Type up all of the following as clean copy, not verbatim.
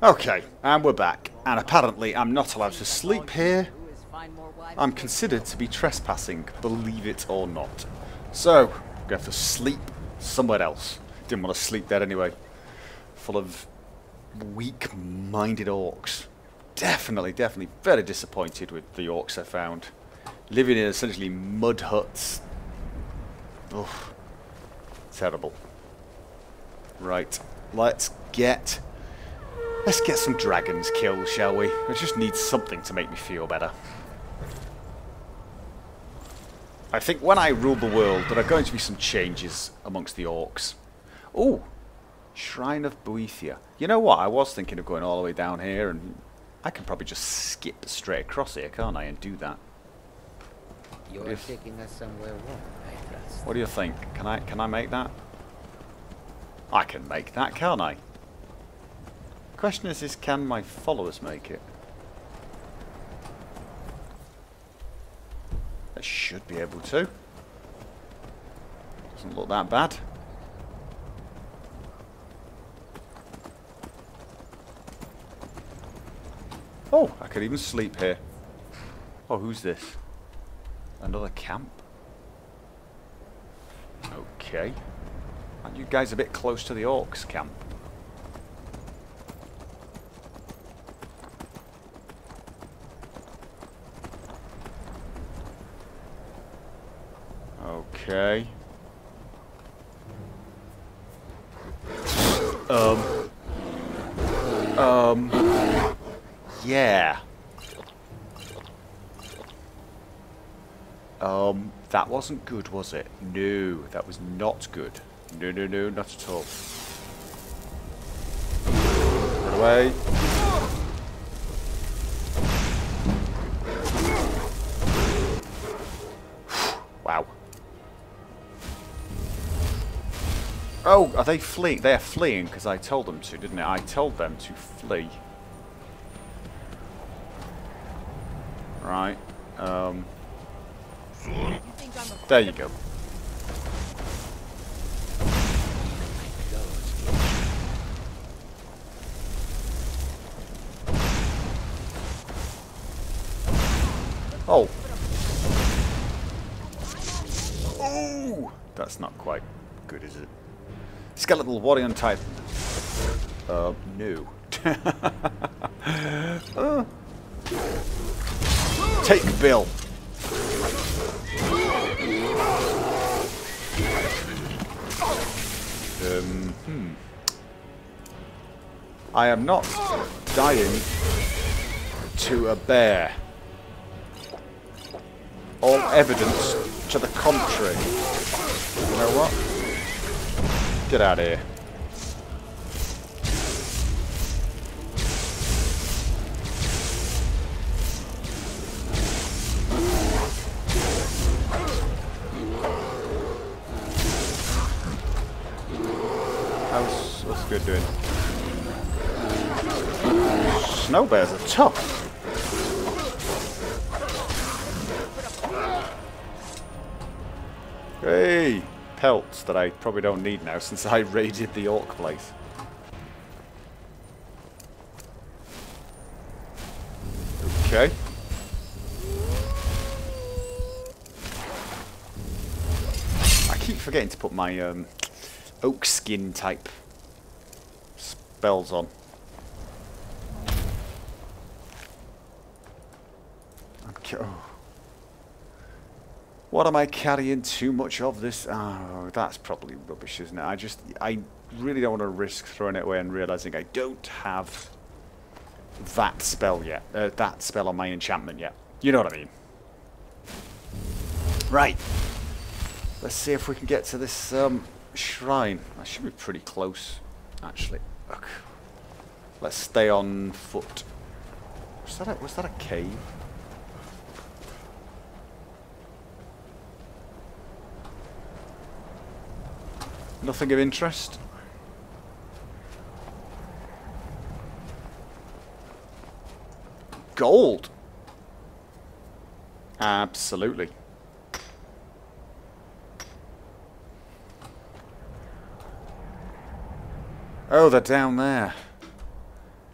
Okay, and we're back. And apparently I'm not allowed to sleep here. I'm considered to be trespassing, believe it or not. So, I'm going to have to sleep somewhere else. Didn't want to sleep there anyway. Full of weak-minded orcs. Definitely very disappointed with the orcs I found. Living in essentially mud huts. Ugh. Terrible. Right, let's get some dragons killed, shall we? I just need something to make me feel better. I think when I rule the world, there are going to be some changes amongst the orcs. Oh, Shrine of Boethia. You know what? I was thinking of going all the way down here, and I can probably just skip straight across here, can't I, and do that. You're taking us somewhere warm, I trust. What do you think? Can I make that? I can make that, can't I? The question is can my followers make it? I should be able to. Doesn't look that bad. Oh, I could even sleep here. Oh, who's this? Another camp? Okay. Aren't you guys a bit close to the orcs camp? Okay. Yeah. That wasn't good, was it? No, that was not good. No, not at all. Run away. Wow. Oh, are they fleeing? They are fleeing because I told them to, didn't I? I told them to flee. Right. There you go. Oh. Oh, that's not quite good, is it? Skeletal warrior type. No. Take Bill. I am not dying to a bear. All evidence to the contrary. You know what? Get out of here. What's good doing? Snow bears are tough. Hey, pelts that I probably don't need now since I raided the orc place. Okay. I keep forgetting to put my oak skin type spells on. Okay. Oh. What am I carrying too much of this? Oh, that's probably rubbish, isn't it? I really don't want to risk throwing it away and realizing I don't have that spell yet. That spell on my enchantment yet. You know what I mean? Right. Let's see if we can get to this shrine. I should be pretty close, actually. Look. Let's stay on foot. Was that a cave? Nothing of interest? Gold! Absolutely. Oh, they're down there.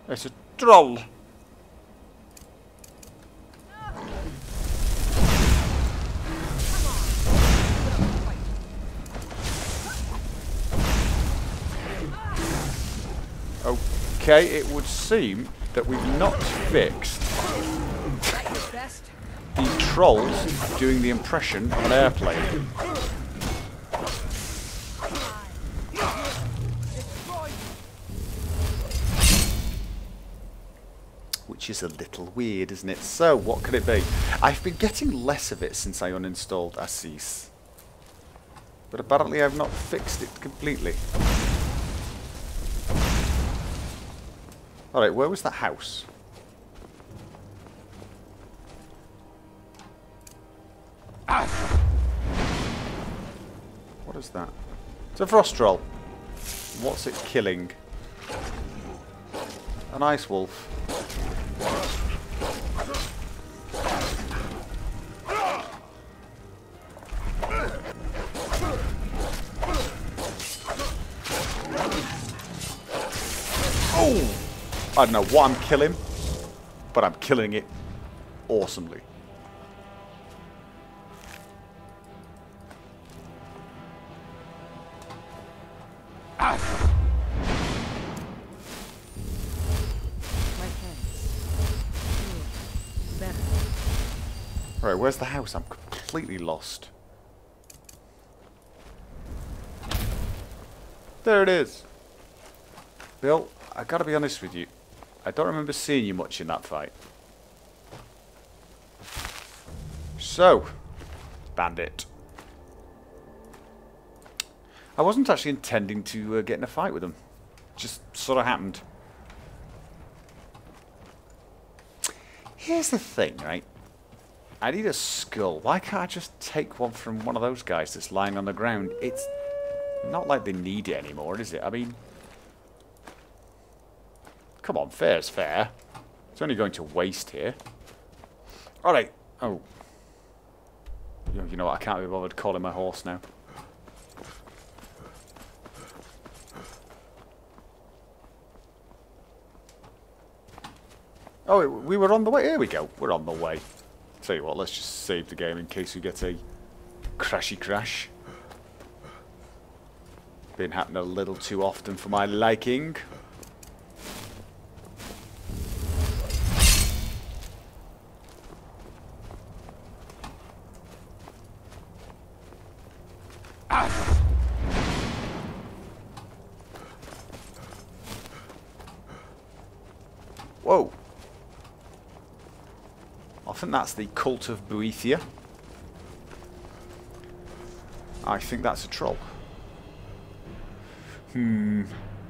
It's a troll. Okay, it would seem that we've not fixed the trolls doing the impression of an airplane. Which is a little weird, isn't it? So, what could it be? I've been getting less of it since I uninstalled Assis. But apparently I've not fixed it completely. Alright, where was that house? What is that? It's a frost troll. What's it killing? An ice wolf. Oh! I don't know what I'm killing, but I'm killing it awesomely. Right, where's the house? I'm completely lost. There it is. Bill, I gotta be honest with you. I don't remember seeing you much in that fight. So, Bandit. I wasn't actually intending to get in a fight with him. Just sort of happened. Here's the thing, right? I need a skull. Why can't I just take one from one of those guys that's lying on the ground? It's not like they need it anymore, is it? I mean... Come on, fair's fair. It's only going to waste here. Alright. Oh. You know what? I can't be bothered calling my horse now. Oh, we were on the way. Here we go. We're on the way. Tell you what, let's just save the game in case we get a crashy crash. Been happening a little too often for my liking. Whoa. I think that's the Cult of Boethia. I think that's a troll. When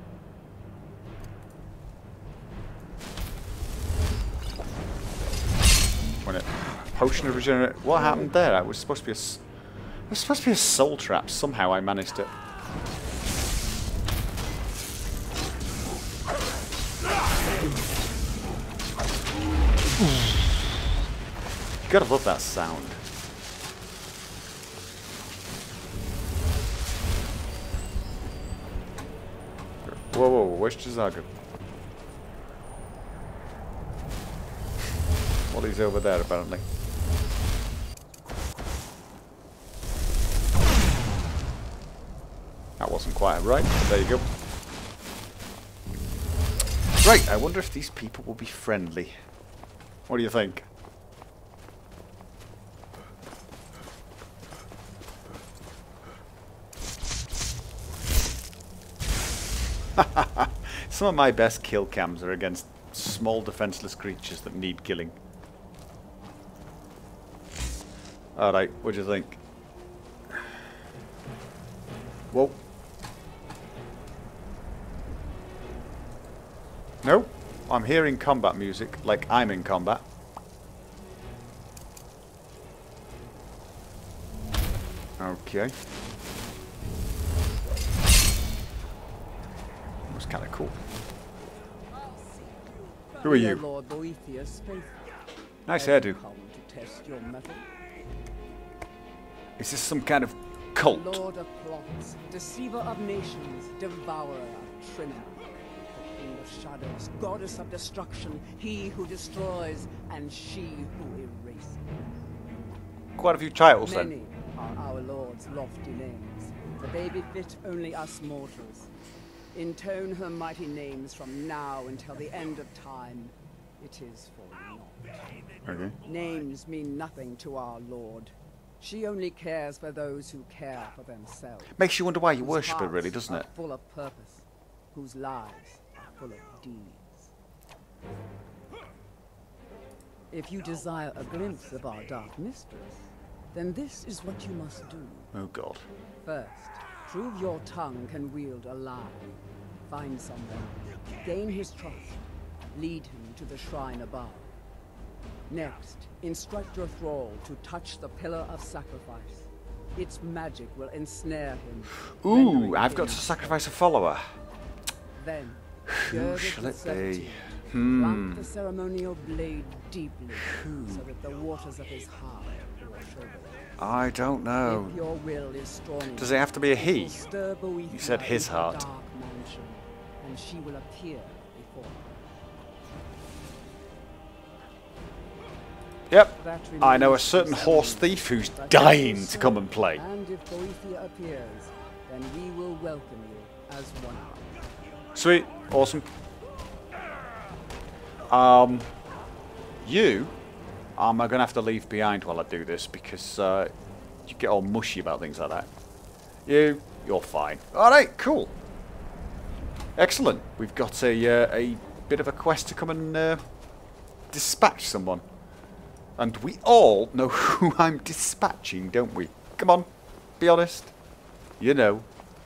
it potion of regenerate. What happened there? It was supposed to be a. It was supposed to be a soul trap. Somehow I managed it. Gotta love that sound. Whoa, whoa, where's Chisago? Well, he's over there, apparently. That wasn't quite right, but there you go. Right, I wonder if these people will be friendly. What do you think? Some of my best kill cams are against small defenseless creatures that need killing. Alright, what do you think? Whoa. No, I'm hearing combat music like I'm in combat. Okay. That's kind of cool. Who are you? Lord Boethius, Nice hairdo. come to test your mettle. Is this some kind of cult? Lord of plots, deceiver of nations, devourer of Trinity. in the shadows, goddess of destruction, he who destroys, and she who erases. Quite a few titles then. Many are our Lord's lofty names, but they befit only us mortals. Intone her mighty names from now until the end of time. It is for naught. Okay. Names mean nothing to our Lord. She only cares for those who care for themselves. Makes you wonder why you Whose worship her, hearts really, doesn't are it? full of purpose, whose lives are full of deeds. If you desire a glimpse of our dark mistress, then this is what you must do. Oh God. First, prove your tongue can wield a lie. Find someone, gain his trust, lead him to the shrine above. Next, instruct your thrall to touch the pillar of sacrifice. Its magic will ensnare him. Ooh, I've got to sacrifice a follower. Then, Who shall it be? Plant the ceremonial blade deeply, so that the waters of his heart will show. I don't know. If your will is strong, Does it have to be a he? will stir Boethiah You said his into a heart. dark mansion, and she will appear before you. Yep. That I know a remains to certain be horse seen. thief who's But dying if to come so, and play. And if Boethiah appears, then we will welcome you as one. Sweet. Awesome. You am I gonna have to leave behind while I do this because you get all mushy about things like that. You're fine. Alright, cool. Excellent. We've got a bit of a quest to come and dispatch someone. And we all know who I'm dispatching, don't we? Come on, be honest. You know.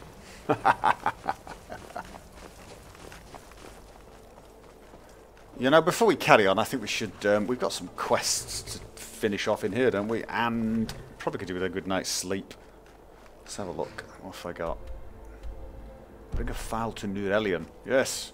You know, before we carry on, I think we should... we've got some quests to finish off in here, don't we? And probably could do with a good night's sleep. Let's have a look. What have I got? Bring a file to Nurelion. Yes.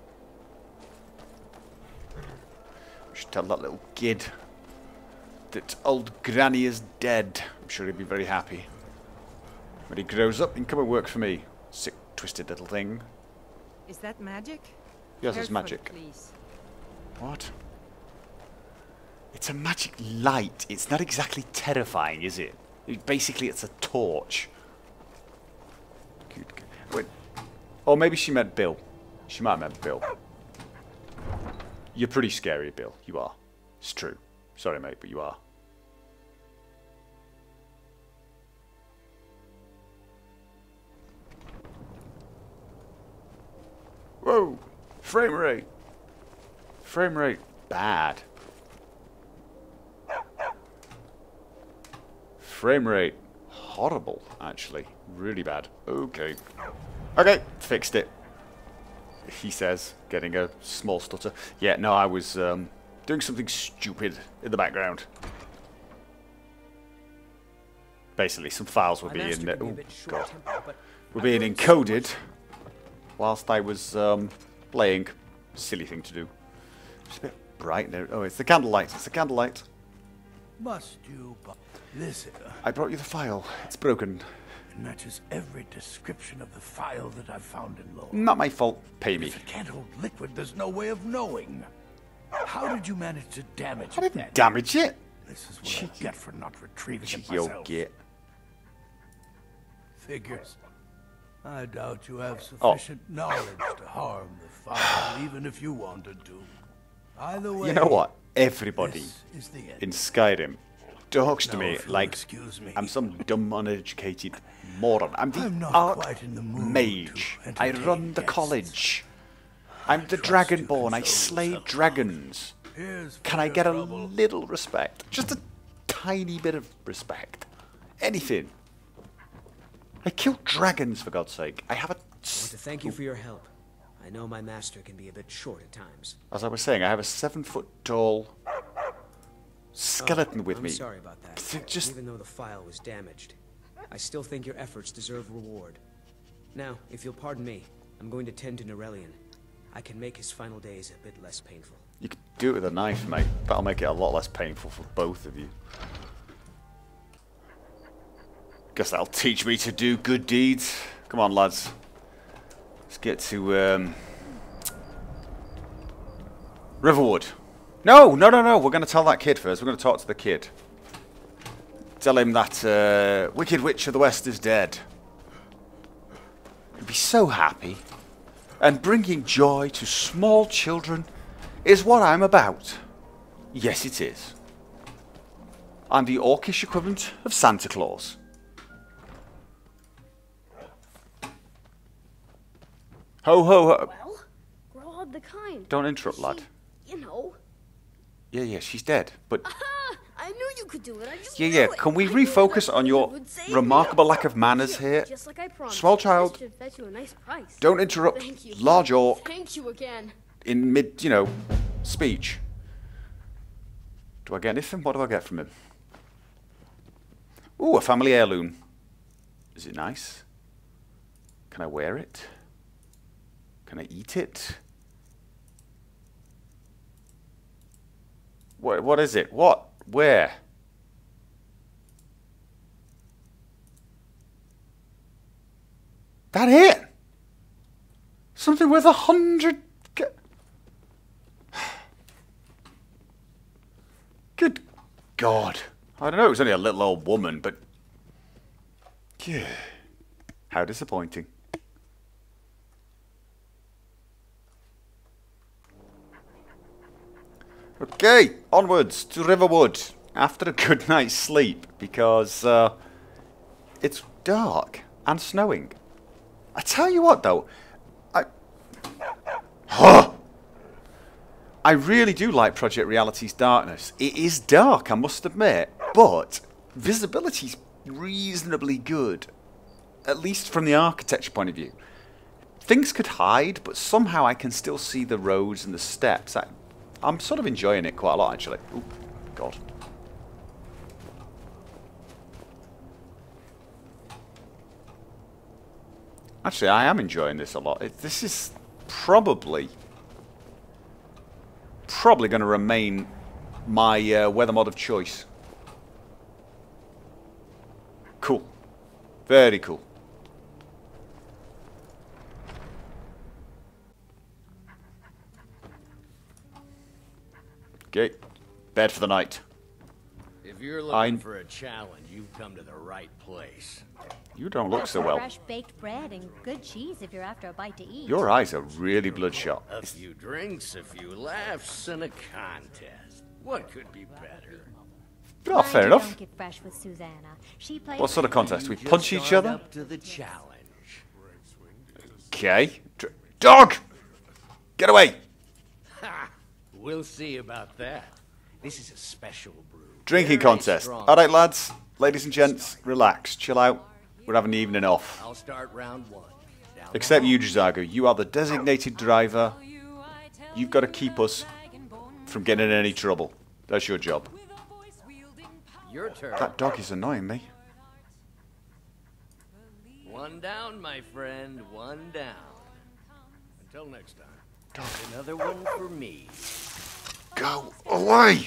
We should tell that little kid that old Granny is dead. I'm sure he'll be very happy. When he grows up, he can come and work for me. Sick, twisted little thing. Is that magic? Yes, it's Careful, magic. please. What? It's a magic light. It's not exactly terrifying, is it? Basically, it's a torch. Good. Wait. Or maybe she meant Bill. She might have meant Bill. You're pretty scary, Bill. You are. It's true. Sorry, mate, but you are. Whoa! Frame rate! Frame rate bad. Frame rate horrible, actually. Really bad. Okay. Okay, fixed it. He says, getting a small stutter. Yeah, no, I was doing something stupid in the background. Basically, some files were being were being encoded whilst I was playing. Silly thing to do. It's a bit bright there. Oh, it's the candlelight. It's the candlelight. Must you? Listen. I brought you the file. It's broken. It matches every description of the file that I've found in Lore. Not my fault. Pay me. If it can't hold liquid, there's no way of knowing. How did you manage to damage I it didn't then? damage it. This is what I get for not retrieving it Cheeky old myself. git. Figures. I doubt you have sufficient knowledge to harm the file, even if you wanted to. Either way, You know what? Everybody this is the end. in Skyrim talks to Now, me if you'll like excuse me. I'm some dumb, uneducated moron. I'm the I'm not Arc quite in the mood Mage. to I entertain run the guests. college. I'm the trust you Dragonborn. I console slay yourself. dragons. Here's Can for I your get a trouble. little respect? Just a tiny bit of respect. Anything. I kill dragons, for God's sake. I have a... I want to thank you for your help. I know my master can be a bit short at times. As I was saying, I have a 7-foot-tall skeleton with I'm me. sorry about that. Just... Even though the file was damaged, I still think your efforts deserve reward. Now, if you'll pardon me, I'm going to tend to Nurelion. I can make his final days a bit less painful. You could do it with a knife, mate. That'll make it a lot less painful for both of you. Guess that'll teach me to do good deeds. Come on, lads. Let's get to Riverwood. No, no, no, no. We're going to tell that kid first. We're going to talk to the kid. Tell him that Wicked Witch of the West is dead. He'll be so happy. And bringing joy to small children is what I'm about. Yes, it is. I'm the orcish equivalent of Santa Claus. Ho, ho, ho. Well, we're all of the kind. Don't interrupt, lad. You know. Yeah, she's dead. But Aha! I knew you could do it. I just yeah, knew it. can we I knew refocus that on your would save remarkable me. lack of manners here? Just like I promised. Small child, This should fetch you a nice price. don't interrupt Thank you. large orc Thank you again. in mid, speech. Do I get anything? What do I get from him? Ooh, a family heirloom. Is it nice? Can I wear it? Can I eat it? What is it? What? Where? That it? Something worth 100... Good God. I don't know, it was only a little old woman, but... Yeah. How disappointing. Okay, onwards to Riverwood. After a good night's sleep, because it's dark and snowing. I tell you what, though, I really do like Project Reality's darkness. It is dark, I must admit, but visibility's reasonably good, at least from the architecture point of view. Things could hide, but somehow I can still see the roads and the steps. I'm sort of enjoying it quite a lot, actually. Oh, God. Actually, I am enjoying this a lot. This is probably going to remain my weather mod of choice. Cool. Very cool. Okay. Bed for the night. If you're looking for a challenge, you've come to the right place. You don't look so well. Fresh baked bread and good cheese if you're after a bite to eat. Your eyes are really bloodshot. A few drinks, a few laughs, and a contest. What could be better? Oh, fair enough. Don't get fresh with Susanna. She plays What sort of contest? We punch each other? Up to the challenge. Okay. Dog! Get away! Ha! We'll see about that. This is a special brew. Drinking contest. Alright, lads. Ladies and gents, relax. Chill out. We're having the evening off. I'll start round one. Except you, J'zargo. You are the designated driver. You've got to keep us from getting in any trouble. That's your job. Your turn. That dog is annoying me. One down, my friend. One down. Until next time. Another one for me. Go away!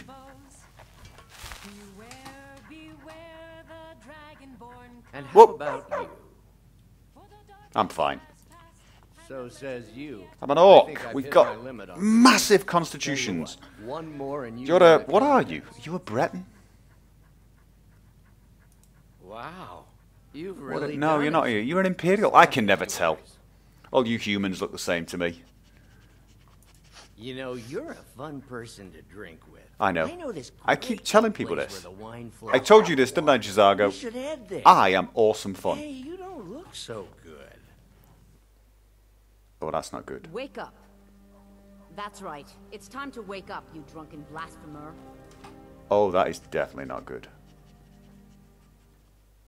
And how Whoop. about you? I'm fine. So says you. I'm an I orc. think I've We've hit got my limit on massive constitutions. one more and You're a... What are you? Are you a Breton? Wow. You've What really no, done you're not. it. You're an Imperial. I can never tell. All you humans look the same to me. You know, you're a fun person to drink with. I know. This I keep telling people place this. where the wine flows. I told you this, didn't I, You J'zargo? should head there. I am awesome fun. Hey, you don't look so good. Oh, that's not good. Wake up. That's right. It's time to wake up, you drunken blasphemer. Oh, that is definitely not good.